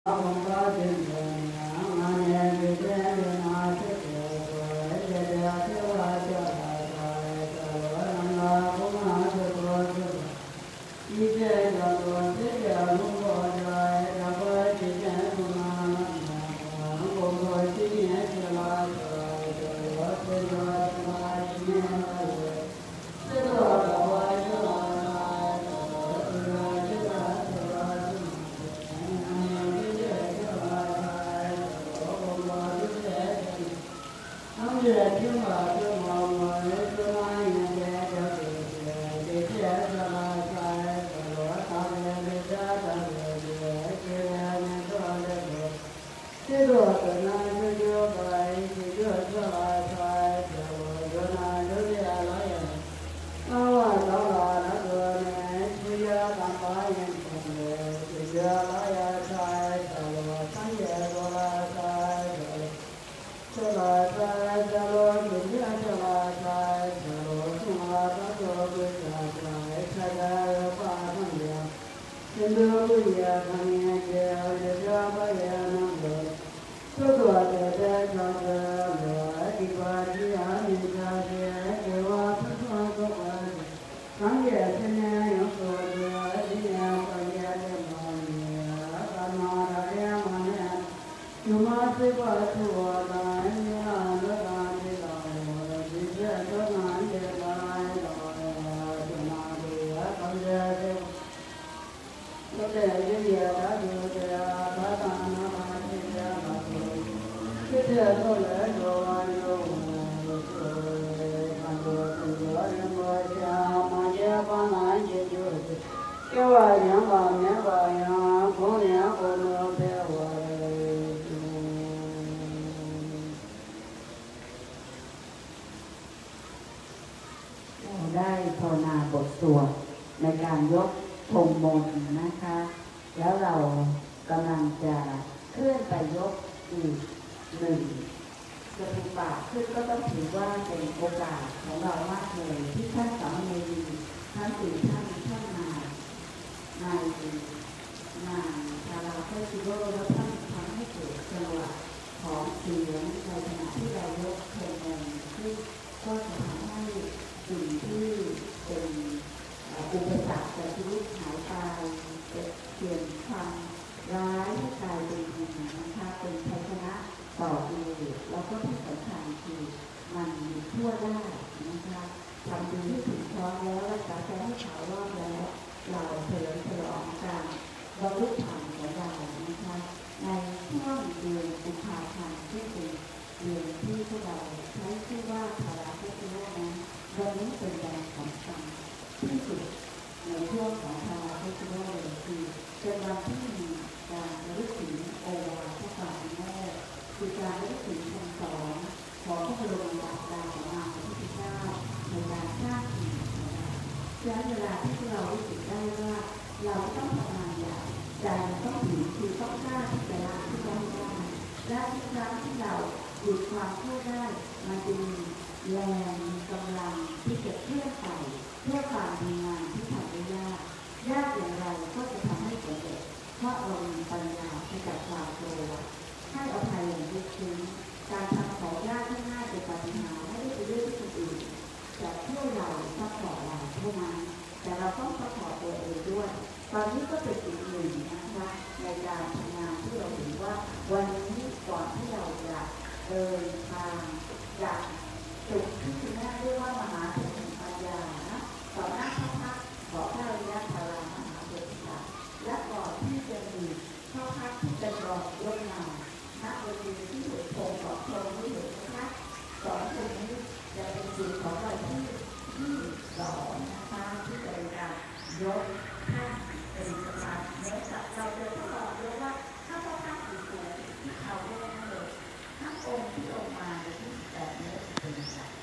ได้ภาวนาบทสวดในการยกธงมนต์นะคะแล้วเรากำลังจะเคลื่อนไปยกอีกหนึ่งจะถูกปากขึ้นก็ต้องถือว่าเป็นโอกาสของเรามากเลยที่ท่านสามเณรท่านสี่ท่านมาในงานชาลาเฟสติวัลแล้วท่านทำให้เกิดจังหวะของเสียงในขณะที่เรายกธงมนต์ที่ก็จะทำให้สิ่งที่เป็นอุปสรรคในชีวิตหายไปเปลี่ยนความร้ายให้กลายเป็นดีนะคะเป็นชัยชนะต่อดีแล้วก็ที่สำคัญคือมันมีทั่วได้นะคะทำดีที่ถูกต้องแล้วรักษาใจให้ขาวรอบแล้วเราเฉลิมฉลองการบรรลุธรรมของเรานะคะในช่วงเดือนกุมภาพันธ์ที่เป็นเดือนที่พวกเราใช้ชื่อว่าภาราเฟสติวัลนั้นวันนี้เป็นวันสำคัญที่สุดในช่วงของภาราเฟสติวัลเลยคือเป็นวันที่มีการระลึกถึงโอวาทพระบาทแม่คือการระลึกถึงคำสอนของพระบรมศาสดาของเราพระพุทธเจ้าในการสร้างสิ่งใช้เวลาที่เรารู้สึกได้ว่าเราต้องทำงานอย่างใจต้องถึงคือต้องกล้าที่จะละที่จะได้และทุกครั้งที่เราหยุดความชั่วได้มันจะมีแรงมีกำลังที่จะเคลื่อนไปเพื่อความดีงามที่ทำได้ยากอย่างไรก็จะทำให้สำเร็จเพราะเรามีปัญญาที่จะความโกรธให้อภัยอย่างลึกซึ้งการทำของยากที่ง่ายเป็นปาฏิหาริย์ไม่ได้ไปเรื่องที่คนอื่นจะช่วยเราซัพพอร์ตเราเท่านั้นแต่เราต้องซัพพอร์ตตัวเองด้วยตอนนี้ก็เป็นอีกหนึ่งนะคะในการทำงานที่เราเห็นว่าวันนี้ก่อนที่เราจะเดินทางจากจุดที่คุณแม่เรียกว่ามหาถึงปัญญานะต่อหน้าพระพักขอพระอริยธรรมมหาโพธิสัตว์และก่อนที่จะมีพระพักที่เป็นรองยกนำณบริเวณที่เห็นโพธิ์ของพระองค์ที่เห็นนะคะสอนตรงนี้จะเป็นสิ่งของเราที่สอนนะคะที่เป็นการยกท่านเป็นสมาธิเนื้อสัตว์เราจะทดลองดูว่าถ้าพระพักอยู่ตรงที่เขาเรียกเลยทั้งองค์ที่ลงมาในที่แบบนี้เป็น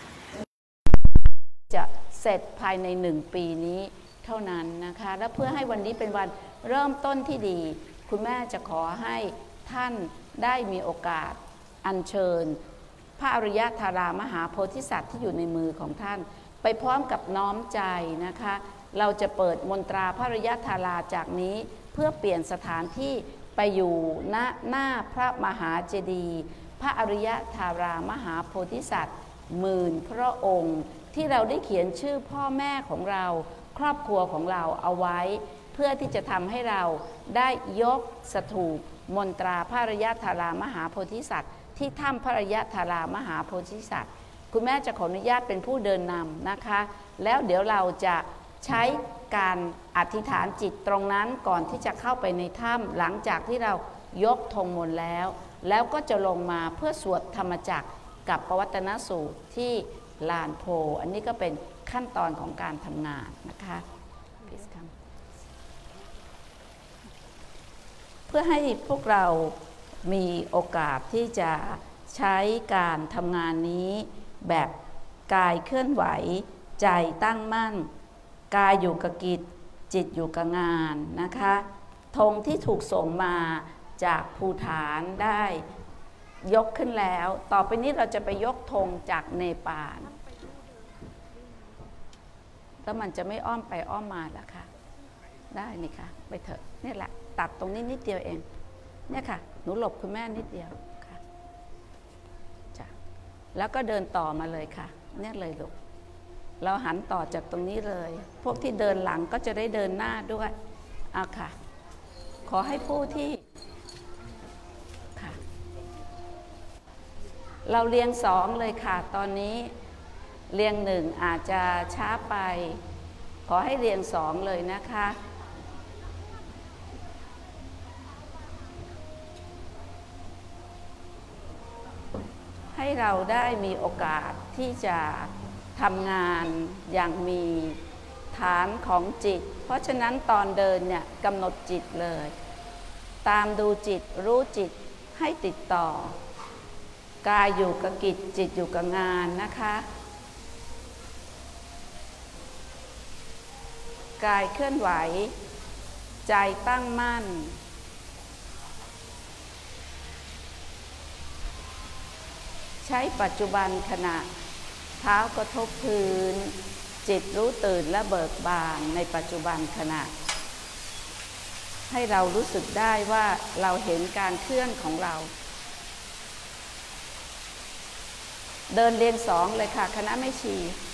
จะเสร็จภายใน1 ปีนี้เท่านั้นนะคะและเพื่อให้วันนี้เป็นวันเริ่มต้นที่ดีคุณแม่จะขอให้ท่านได้มีโอกาสอัญเชิญพระอริยธารามหาโพธิสัตว์ที่อยู่ในมือของท่านไปพร้อมกับน้อมใจนะคะเราจะเปิดมนตราพระอริยธาราจากนี้เพื่อเปลี่ยนสถานที่ไปอยู่ณหน้าพระมหาเจดีย์พระอริยธารามหาโพธิสัตว์หมื่นพระองค์ที่เราได้เขียนชื่อพ่อแม่ของเราครอบครัวของเราเอาไว้เพื่อที่จะทำให้เราได้ยกสถูปมนตราพระอริยธารามหาโพธิสัตว์ที่ถ้ำพระอริยธารามหาโพธิสัตว์คุณแม่จะขออนุญาตเป็นผู้เดินนำนะคะแล้วเดี๋ยวเราจะใช้การอธิษฐานจิตตรงนั้นก่อนที่จะเข้าไปในถ้ำหลังจากที่เรายกธงมนต์แล้วก็จะลงมาเพื่อสวดธรรมจักรกับปวัตตนสูตรที่ลานโพอันนี้ก็เป็นขั้นตอนของการทำงานนะคะเพื่อให้พวกเรามีโอกาสที่จะใช้การทำงานนี้แบบกายเคลื่อนไหวใจตั้งมั่นกายอยู่กับกิจจิตอยู่กับงานนะคะธงที่ถูกส่งมาจากภูฐานได้ยกขึ้นแล้วต่อไปนี้เราจะไปยกธงจากเนปาลแล้วมันจะไม่อ้อมไปอ้อมมาล่ะคะได้นี่ค่ะไปเถอะนี่แหละตัดตรงนี้นิดเดียวเองเนี่ยค่ะหนูหลบคุณแม่นิดเดียวค่ะจ้ะแล้วก็เดินต่อมาเลยค่ะเนี่ยเลยลูกเราหันต่อจากตรงนี้เลยพวกที่เดินหลังก็จะได้เดินหน้าด้วยเอาค่ะขอให้ผู้ที่ค่ะเราเรียง2เลยค่ะตอนนี้เรียง1อาจจะช้าไปขอให้เรียง2เลยนะคะให้เราได้มีโอกาสที่จะทำงานอย่างมีฐานของจิตเพราะฉะนั้นตอนเดินเนี่ยกำหนดจิตเลยตามดูจิตรู้จิตให้ติดต่อกายอยู่กับกิจจิตอยู่กับงานนะคะกายเคลื่อนไหวใจตั้งมั่นใช้ปัจจุบันขณะเท้ากระทบพื้นจิตรู้ตื่นและเบิกบานในปัจจุบันขณะให้เรารู้สึกได้ว่าเราเห็นการเคลื่อนของเราเดินเรียง2เลยค่ะคณะแม่ชี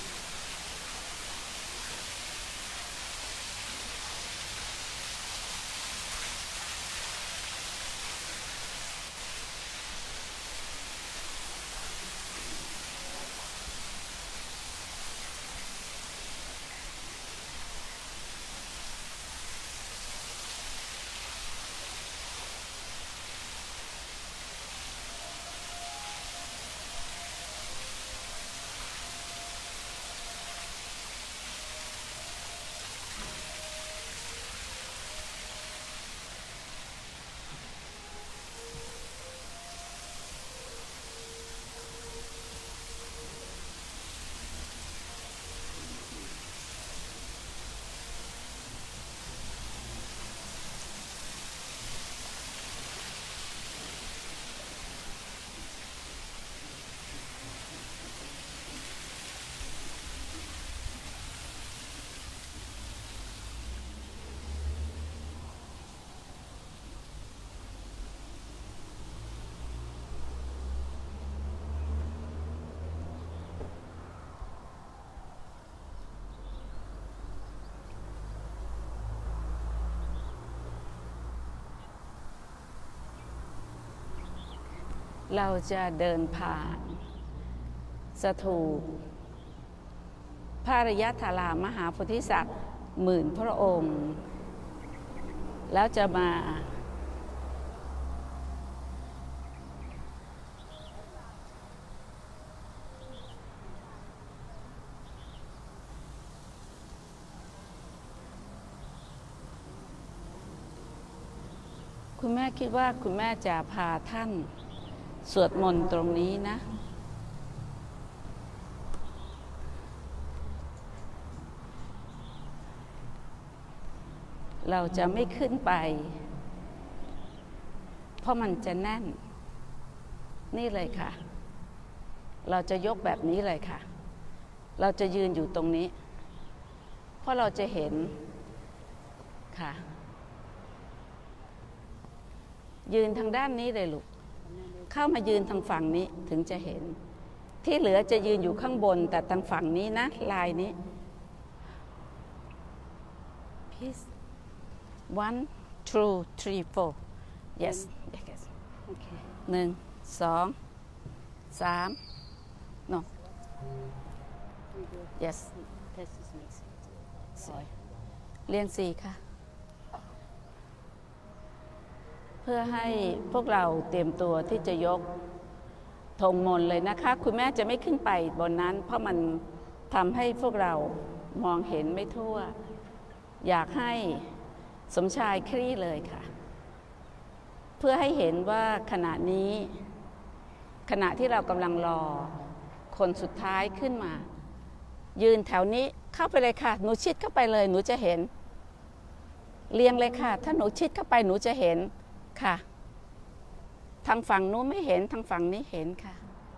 เราจะเดินผ่านสถูปพระอริยธารามหาโพธิสัตว์หมื่นพระองค์แล้วจะมาคุณแม่คิดว่าคุณแม่จะพาท่านสวดมนต์ตรงนี้นะเราจะไม่ขึ้นไปเพราะมันจะแน่นนี่เลยค่ะเราจะยกแบบนี้เลยค่ะเราจะยืนอยู่ตรงนี้เพราะเราจะเห็นค่ะยืนทางด้านนี้เลยลูกเข้ามายืนทางฝั่งนี้ถึงจะเห็นที่เหลือจะยืนอยู่ข้างบนแต่ทางฝั่งนี้นะลายนี้ Peace 1 2 3 4 yes yes 1 2 3 no yes เรียง4ค่ะเพื่อให้พวกเราเตรียมตัวที่จะยกธงมนต์เลยนะคะคุณแม่จะไม่ขึ้นไปบนนั้นเพราะมันทำให้พวกเรามองเห็นไม่ทั่วอยากให้สมชายคลี่เลยค่ะเพื่อให้เห็นว่าขณะนี้ขณะที่เรากำลังรอคนสุดท้ายขึ้นมายืนแถวนี้เข้าไปเลยค่ะหนูชิดเข้าไปเลยหนูจะเห็นเรียงเลยค่ะถ้าหนูชิดเข้าไปหนูจะเห็นค่ะทางฝั่งนู้นไม่เห็นทางฝั่งนี้เห็นค่ะ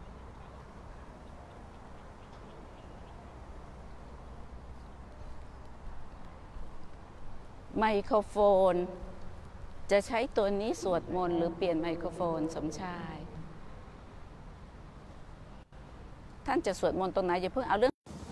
ไมโครโฟนจะใช้ตัวนี้สวดมนต์หรือเปลี่ยนไมโครโฟนสมชายท่านจะสวดมนต์ตรงไหนอย่าเพิ่งเอาเรื่อง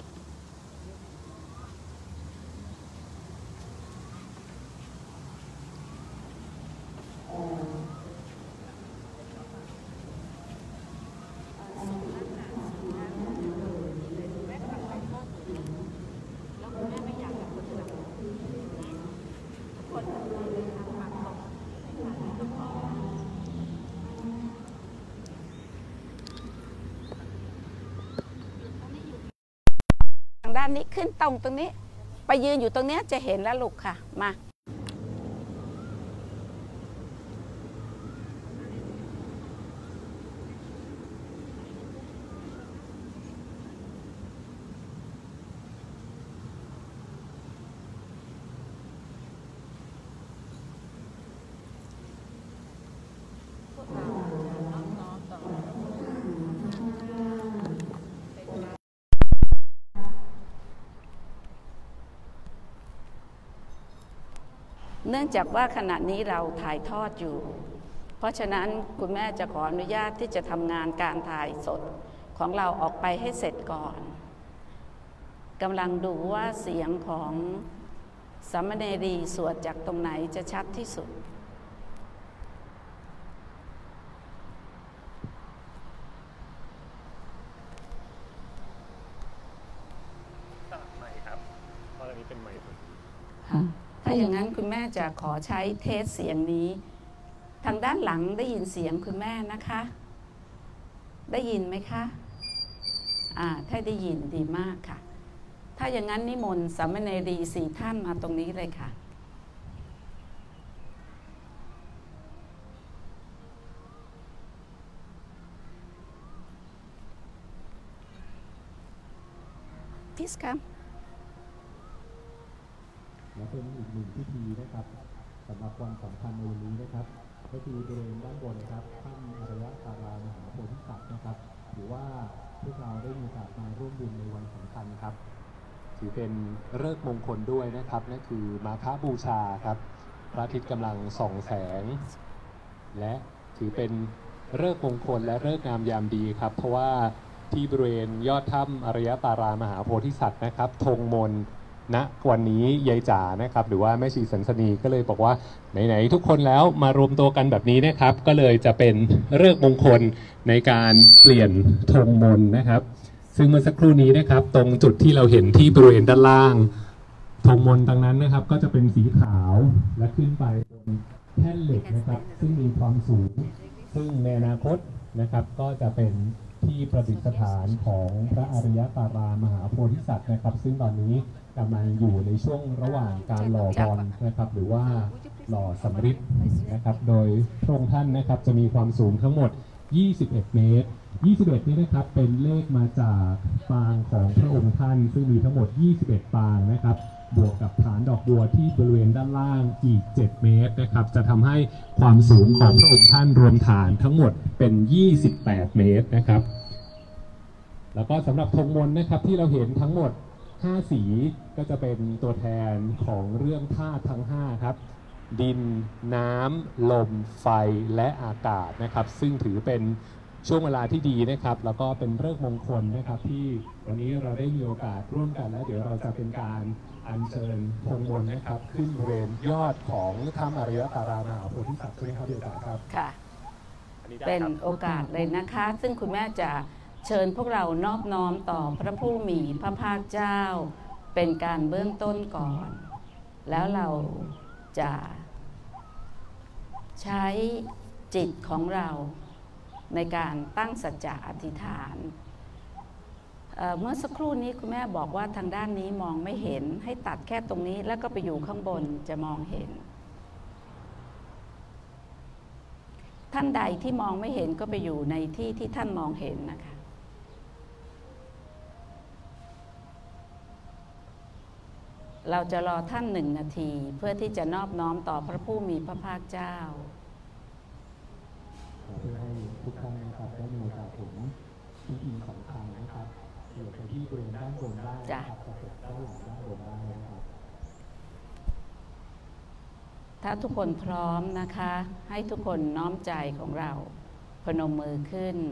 ทางด้านนี้ขึ้นตรงนี้ไปยืนอยู่ตรงนี้จะเห็นแล้วลูกค่ะมาเนื่องจากว่าขณะนี้เราถ่ายทอดอยู่เพราะฉะนั้นคุณแม่จะขออนุญาตที่จะทำงานการถ่ายสดของเราออกไปให้เสร็จก่อนกำลังดูว่าเสียงของสามเณรีสวดจากตรงไหนจะชัดที่สุดไม่ครับเพราะอันนี้เป็นไมค์ถ้าอย่างนั้นคุณแม่จะขอใช้เทสเสียงนี้ทางด้านหลังได้ยินเสียงคุณแม่นะคะได้ยินไหมคะถ้าได้ยินดีมากค่ะถ้าอย่างนั้นนิมนต์สามเณรี4 ท่านมาตรงนี้เลยค่ะพิสครับและเป็นอีกหนึ่งพิธีนะครับสำหรับวันสำคัญในวันนี้นะครับก็คือบริเวณด้านบนครับท่านอารยตารามหาโพธิสัตว์นะครับถือว่าพวกเราได้มีโอกาสมาร่วมบุญในวันสำคัญครับถือเป็นฤกษ์มงคลด้วยนะครับนั่นคือมาฆบูชาครับพระอาทิตย์กำลังส่องแสงและถือเป็นฤกษ์มงคลและฤกษ์งามยามดีครับเพราะว่าที่บริเวณยอดถ้ำอารยตารามหาโพธิสัตว์นะครับธงมนต์ณวันนี้ยายจ๋านะครับหรือว่าแม่ชีสันสนีก็เลยบอกว่าไหนๆทุกคนแล้วมารวมตัวกันแบบนี้นะครับก็เลยจะเป็นฤกษ์มงคลในการเปลี่ยนธงมนต์นะครับซึ่งเมื่อสักครู่นี้นะครับตรงจุดที่เราเห็นที่บริเวณด้านล่างธงมนต์ตรงนั้นนะครับก็จะเป็นสีขาวและขึ้นไปบนแท่นเหล็กนะครับซึ่งมีความสูงซึ่งในอนาคตนะครับก็จะเป็นที่ประดิษฐานของพระอารยตารามหาโพธิสัตว์นะครับซึ่งตอนนี้กำลังอยู่ในช่วงระหว่างการหล่อบอลนะครับหรือว่าหล่อสำริดนะครับโดยพระองค์ท่านนะครับจะมีความสูงทั้งหมด21 เมตร21นี้นะครับเป็นเลขมาจากปางของพระองค์ท่านซึ่งมีทั้งหมด21ปางนะครับบวกกับฐานดอกบัวที่บริเวณด้านล่างอีก7 เมตรนะครับจะทำให้ความสูงของพระองค์ท่านรวมฐานทั้งหมดเป็น28 เมตรนะครับแล้วก็สำหรับธงมนต์นะครับที่เราเห็นทั้งหมด5 สีก็จะเป็นตัวแทนของเรื่องธาตุทั้ง5ครับดินน้ำลมไฟและอากาศนะครับซึ่งถือเป็นช่วงเวลาที่ดีนะครับแล้วก็เป็นฤกษ์มงคลนะครับที่วันนี้เราได้มีโอกาสร่วมกันและเดี๋ยวเราจะเป็นการอัญเชิญธงมนต์นะครับขึ้นบริเวณยอดของถ้ำอารยตารามหาโพธิสัตว์ใช่ไหมครับเดี๋ยวครับค่ะอันนี้ได้เป็นครับโอกาสเลยนะคะ ซึ่งคุณแม่จะเชิญพวกเรานอบน้อมต่อพระผู้มีพระภาคเจ้าเป็นการเบื้องต้นก่อน แล้วเราจะใช้จิตของเราในการตั้งสัจจะอธิษฐานเมื่อสักครู่นี้คุณแม่บอกว่าทางด้านนี้มองไม่เห็นให้ตัดแค่ตรงนี้แล้วก็ไปอยู่ข้างบนจะมองเห็น ท่านใดที่มองไม่เห็นก็ไปอยู่ในที่ที่ท่านมองเห็นนะคะเราจะรอท่าน1 นาทีเพื่อที่จะนอบน้อมต่อพระผู้มีพระภาคเจ้าเพื่อให้ทุกท่านนะครับได้มีโอกาสเห็นพิธีสำคัญนะครับเดี๋ยวไปที่บริเวณด้านบนได้นะครับจะเสร็จด้านหลังด้านบนได้นะครับถ้าทุกคนพร้อมนะคะให้ทุกคนน้อมใจของเราพนมมือขึ้น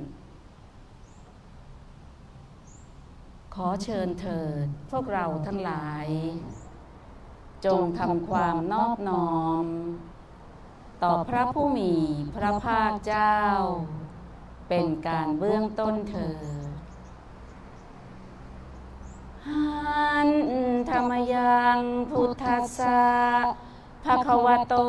ขอเชิญเถิดพวกเราทั้งหลายจงทำความนอบน้อมต่อพระผู้มีพระภาคเจ้าเป็นการเบื้องต้นเถิดหันธรรมยังพุทธัสสะภะคะวะโต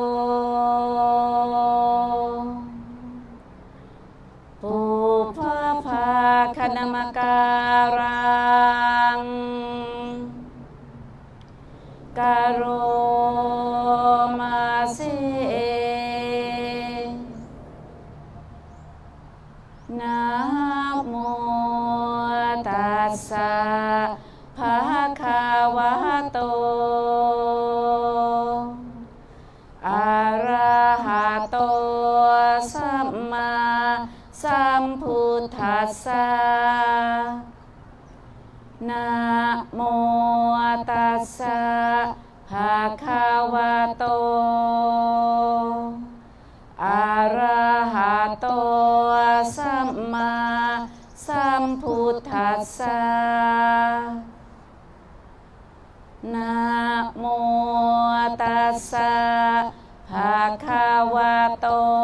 ปุพพะภาคณมการังกะโรมาเสนะโมตัสสะภะคะวะโตอะระหะโตสัมมาสัมพุทธัสสะนะโมตัสสะภะคะวะโตอะระหะโตสัมมาสัมพุทธัสสะนะโมตัสสะภะคะวะโต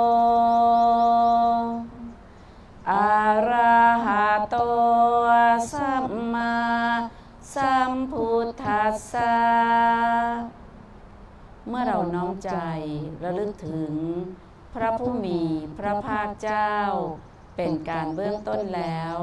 อะระหะโตสัมมาสัมพุทธัสสะเมื่อเราน้อมใจระลึกถึงพระผู้มีพระภาคเจ้าเป็นการเบื้องต้นแล้ว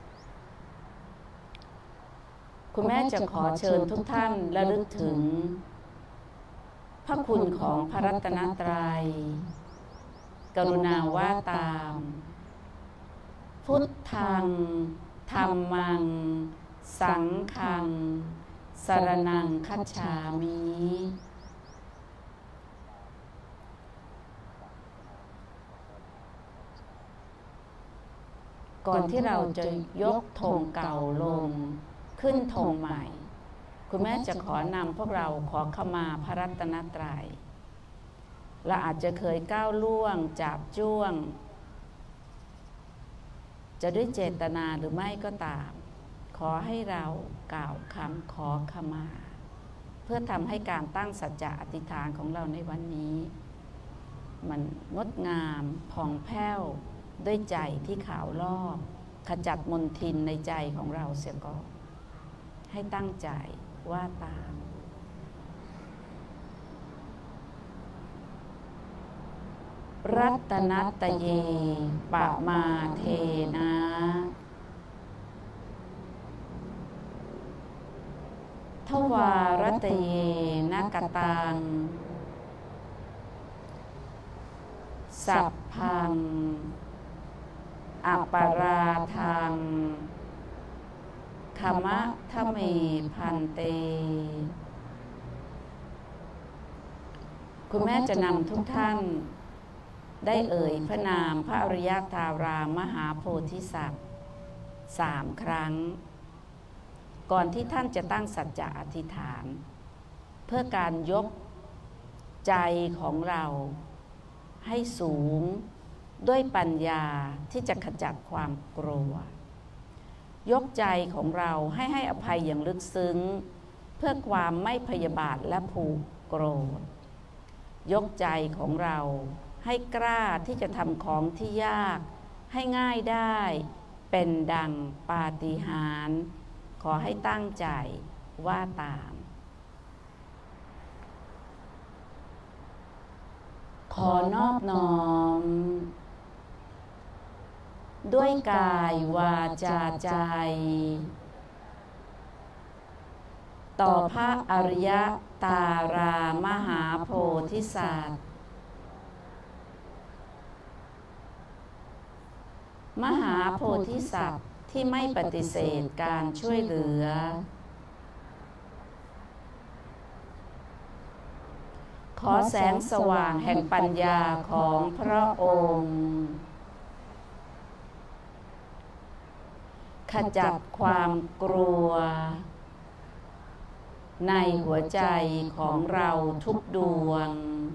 คุณแม่จะขอเชิญทุกท่านระลึกถึงพระคุณของพระรัตนตรัยกรุณาว่าตามพุทธังธัมมังสังฆังสรณังคัจฉามิก่อนที่เราจะยกธงเก่าลงขึ้นธงใหม่คุณแม่จะขอนำพวกเราขอขมาพระรัตนตรัยเราอาจจะเคยก้าวล่วงจาบจ้วงจะด้วยเจตนาหรือไม่ก็ตามขอให้เรากล่าวคำขอขมาเพื่อทำให้การตั้งสัจจะอธิษฐานของเราในวันนี้มันงดงามผ่องแผ้วด้วยใจที่ขาวรอบขจัดมลทินในใจของเราเสียก่อนให้ตั้งใจว่าตามรัตนัตตเยปะมาเทนะทวารัตเยนกตังสัพพังอัปปาราทังขมะทะเมพันเตคุณแม่จะนำทุกท่านได้เอ่ยพระนามพระอริยธารามหาโพธิสัตว์3 ครั้งก่อนที่ท่านจะตั้งสัจจะอธิษฐานเพื่อการยกใจของเราให้สูงด้วยปัญญาที่จะขจัดความกลัวยกใจของเราให้อภัยอย่างลึกซึ้งเพื่อความไม่พยาบาทและผูกโกรธยกใจของเราให้กล้าที่จะทำของที่ยากให้ง่ายได้เป็นดังปาฏิหาริย์ขอให้ตั้งใจว่าตามขอนอบน้อมด้วยกายวาจาใจต่อพระอริยตารามหาโพธิสัตว์มหาโพธิสัตว์ที่ไม่ปฏิเสธการช่วยเหลือขอแสงสว่างแห่งปัญญาของพระองค์ขจัดความกลัวในหัวใจของเราทุกดวง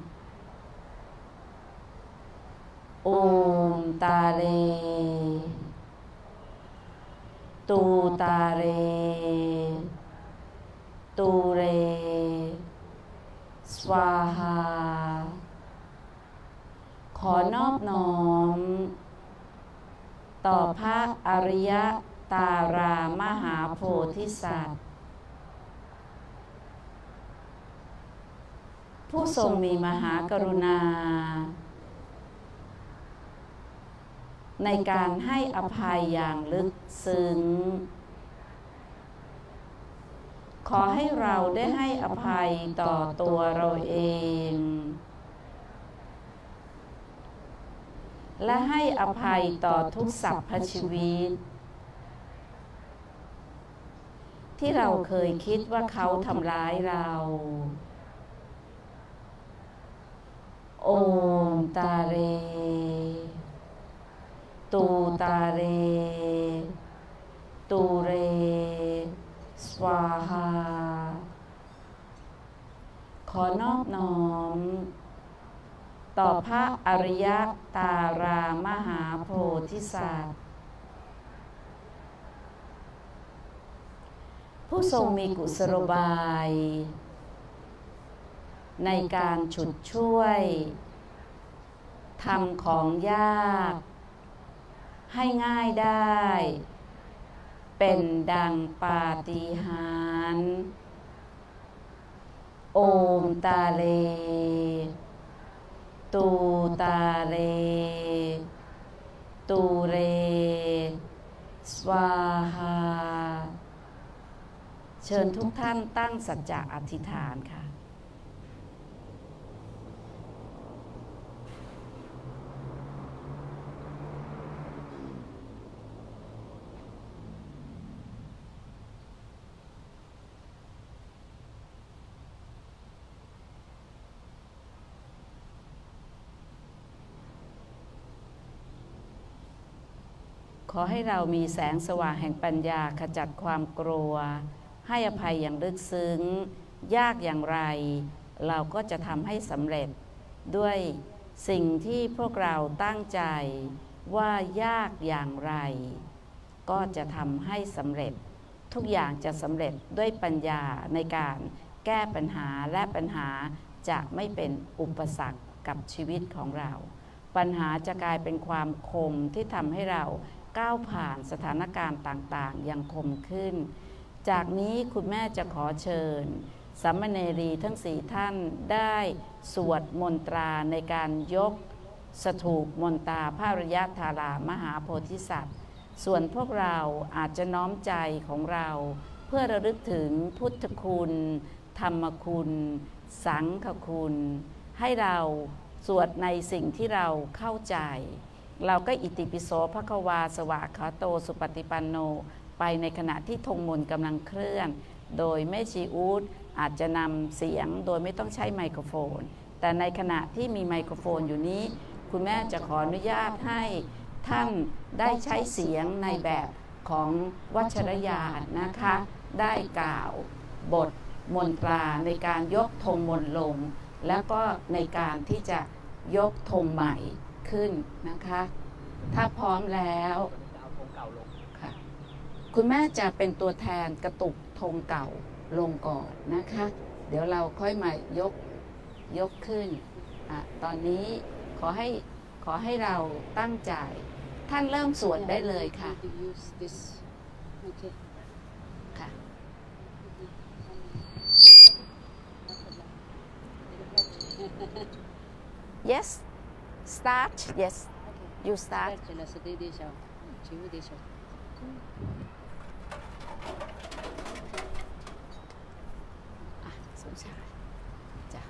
โอมตาเรตูตาเรตูเรสวาหาขอนอบน้อมต่อพระอริยตารามหาโพธิสัตว์ผู้ทรงมีมหากรุณาในการให้อภัยอย่างลึกซึ้งขอให้เราได้ให้อภัยต่อตัวเราเองและให้อภัยต่อทุกสรรพชีวิตที่เราเคยคิดว่าเขาทำร้ายเราโอมตาเรตูตาเรตูเรสวาหาขอนอบน้อมต่อพระอริยตารามหาโพธิสัตว์ผู้ทรงมีกุศโลบายในการฉุดช่วยทำของยากให้ง่ายได้เป็นดังปาฏิหาริย์โอมตาเลตูตาเลตูเรสวาหาเชิญทุกท่านตั้งสัจจะอธิษฐานค่ะขอให้เรามีแสงสว่างแห่งปัญญาขจัดความกลัวให้อภัยอย่างลึกซึ้งยากอย่างไรเราก็จะทำให้สำเร็จด้วยสิ่งที่พวกเราตั้งใจว่ายากอย่างไรก็จะทำให้สำเร็จทุกอย่างจะสำเร็จด้วยปัญญาในการแก้ปัญหาและปัญหาจะไม่เป็นอุปสรรคกับชีวิตของเราปัญหาจะกลายเป็นความคมที่ทำให้เราก้าวผ่านสถานการณ์ต่างๆอย่างคมขึ้นจากนี้คุณแม่จะขอเชิญสามเณรีทั้ง4ท่านได้สวดมนตราในการยกสถูปมนตราพระอริยธารามหาโพธิสัตว์ส่วนพวกเราอาจจะน้อมใจของเราเพื่อระลึกถึงพุทธคุณธรรมคุณสังฆคุณให้เราสวดในสิ่งที่เราเข้าใจเราก็อิติปิโสภควาสวากขาโตสุปฏิปันโนไปในขณะที่ธงมนต์กำลังเคลื่อนโดยแม่ชีอู๊ดอาจจะนำเสียงโดยไม่ต้องใช้ไมโครโฟนแต่ในขณะที่มีไมโครโฟนอยู่นี้คุณแม่จะขออนุญาตให้ท่านได้ใช้เสียงในแบบของวัชรยานนะคะได้กล่าวบทมนตราในการยกธงมนต์ลงแล้วก็ในการที่จะยกธงใหม่ขึ้นนะคะ ถ้าพร้อมแล้วค่ะคุณแม่จะเป็นตัวแทนกระตุกธงเก่าลงก่อนนะคะ เดี๋ยวเราค่อยมายกขึ้นตอนนี้ขอให้เราตั้งใจท่านเริ่มสวดได้เลยค่ะค่ะ yes start yes you start สมชายจ้ะ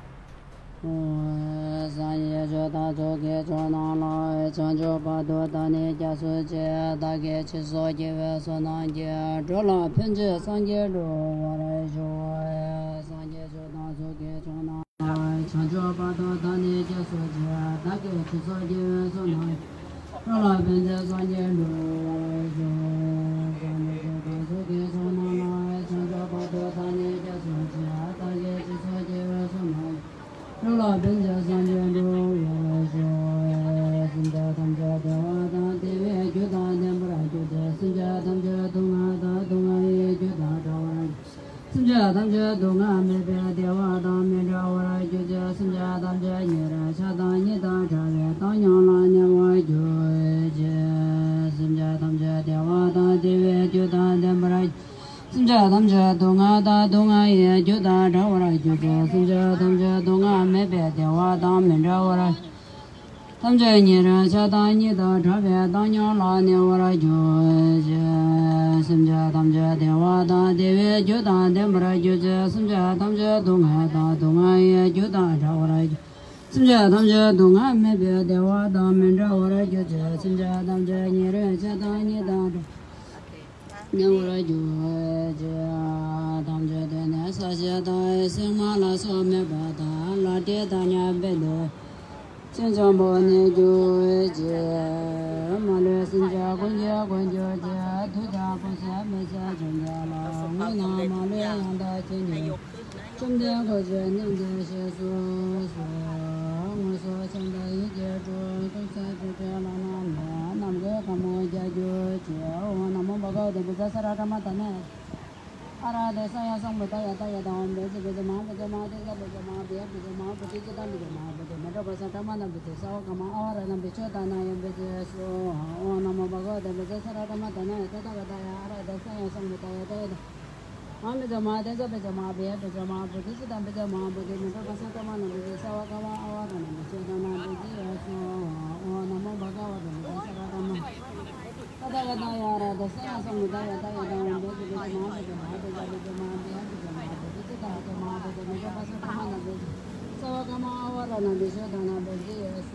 三业觉大周给着那来长久把多大年加速节大概七所节外所难节着了品质三节路我来说三节就大周给着那来长久把多大年加速节大概七所节外所难着了品质三节路我来说三节就大周给着那来长久把多大年加速节大概七所节外所难如来本家三千多，原来说身家他们家的话，他地位就大，天不来就这身家他们家东啊，他东啊也就大着我来，身家他们家东啊没别的话，他没着我来就这身家他们家一人下当一当茶叶当娘了年我就这身家他们家的话，他地位就大，天不来。身家他们家东啊，他东啊也就大着我来就这身家他们家东啊没别的话，他没着我来。他们这女人下当你当茶叶当娘老年我来就这身家他们家的话，他地位就大，天不来就这身家他们家东啊，他东啊也就大着我来。身家他们家东啊没别的话，他没着我来就这身家他们家女人下当你当着。年我来就这，他们这的那啥些的，生马拉说没办法，拉的大年别的，经常把你就这，马来新家关家这，土家不是没些中间了，我那马来样的今年，中间过去年的些说，我说现在一接住，都在就这了那么个他们家就这，我那么报告的不在啥干嘛的呢？阿拉的三样上不到呀，到呀到，别的嘛，别的嘛，这个别的嘛，别的嘛，不这个别的嘛，别的嘛，这不是干嘛的，别的少干嘛？阿拉那别说的那也别的说，我那么报告的不在啥干嘛的呢？这个的呀，阿拉的三样上不到呀，到呀。别的嘛，这个别的嘛，别的嘛，不这个别的嘛，不这个这不是干嘛呢？别的少干嘛？阿拉那别说的那别的说，我那么报告的不在啥干嘛？大家呀，这三样上不到呀，到呀到，别的嘛，别的嘛，别的嘛，别的嘛，别的嘛，不这个别的嘛，别的嘛，这不是干嘛呢？别的少干嘛？阿拉那别说的那别的说。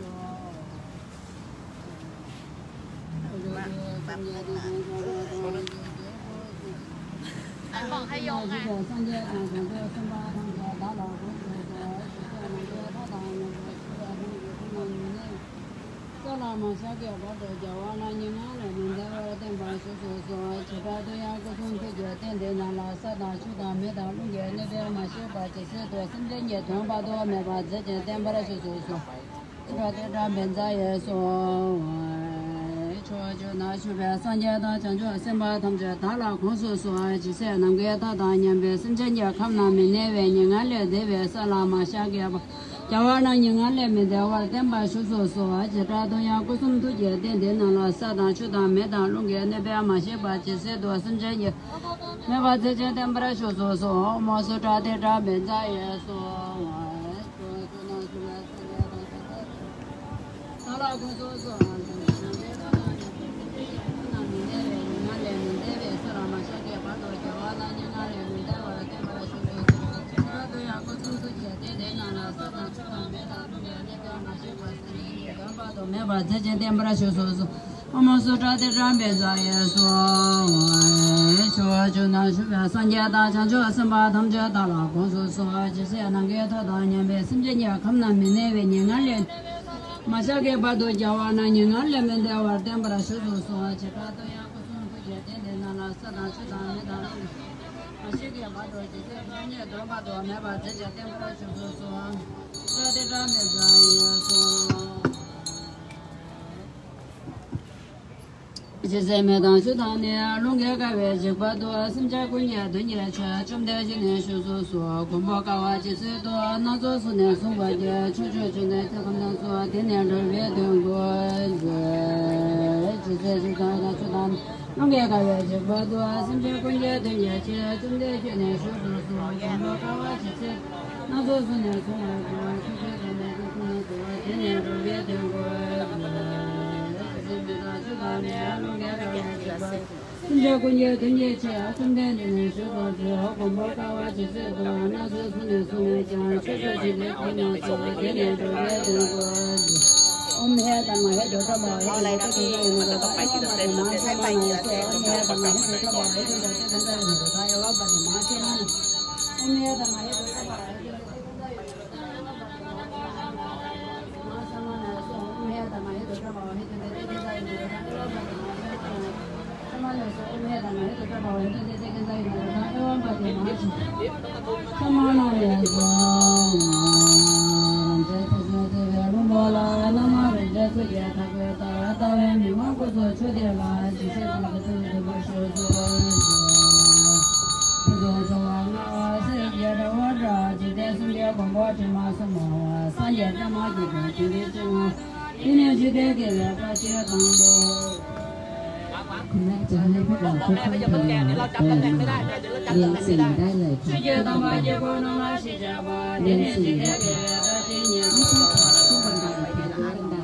บอกให้ยกไง cho là mà sao kiểu có được cháu là những ngã này mình đã vào tên bài số chỉ ra tôi ăn cái chung cái giờ tên để là sao đã chú ta mấy đạo lúc giờ này bây mà số bài chỉ số tuổi sinh đến giờ tháng ba tôi mẹ bà sẽ chỉ tên bài số chỉ ra tên ra bên trái số cho nó số về sang giờ đó chẳng cho xem ba thằng giờ đã là không số chỉ sẽ nằm cái ta ta nhận về sinh trên giờ không làm mình này về những ngã này để về sao làm mà sao kiểu cháu nó những anh em mình đều vào tên bài số chỉ ra tôi nhà có sum tôi chỉ tên đến là sao đang chú ta mấy đang lúc kia này bây mà sẽ bài chỉ sẽ đua sinh chơi gì mấy bài chỉ tên bài số mà số ra tên ra bên trái số nó là con số mẹ bà thế trên tem bà số mà số ra thế ra bây giờ số cho nó số về sang gia ta chẳng cho sang ba thằng cha ta là con số chỉ sẽ năng cái thọ ta nhà về sinh nhà không nằm mình này về nhà ngắn liền mà sao cái bà tôi cháu anh nhà ngắn liền mình đều vào tem bà số chỉ ra tôi nhà có số tôi chỉ tên là sao ta số ta 西给巴多这些人家多巴多买把这些点不了就是说，这的这面子也说。这些每当学堂呢，龙哥个月就巴多，生家过年对年吃，中的今年学说，公婆高啊几岁多，那做事呢送过去，出呢他们说，天天这月等过月，这些学堂学堂。龙哥个月就巴多，生家过年对年吃，中的今年学说，公婆高啊几岁，那做事呢送过去，出呢他们说，天天这月等过月。新家过年对年吃，中的人说到之后，公婆高啊几岁多，那是送的讲，出去的姑娘说，天天都在等过。我们还他妈还就这么，还就这个那个，还有老板的妈先来说，我们还他妈还就这么，还就这个那个，还有老板的妈先来，我们还他妈还就这么，还就这个那个，妈什么呢？说我们还他妈还就这么，还就这个那个，还有老板的妈。什么来说？我们还他妈还就这么，还就这个那个，还有老板的妈。什么来说？这龙波啦，那么人家自己他个大人民嘛，不做出点啦，这些东西都不说说。说我是接着我这，今天是点广播什么什么，3点这么一个今天这么，今天去给了这些广播。 คุณแม่จะให้พวกเราค่อยๆทยอยเดินเรียนสิ่งได้เลยค่ะเรียนสิ่งไม่ใช่ขอขึ้นบันไดไปเพียงขึ้นบั